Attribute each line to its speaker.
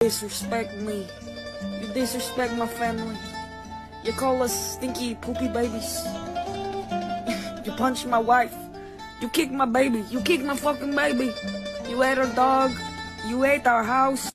Speaker 1: disrespect me. You disrespect my family. You call us stinky, poopy babies. You punched my wife. You kicked my baby. You kicked my fucking baby. You ate our dog. You ate our house.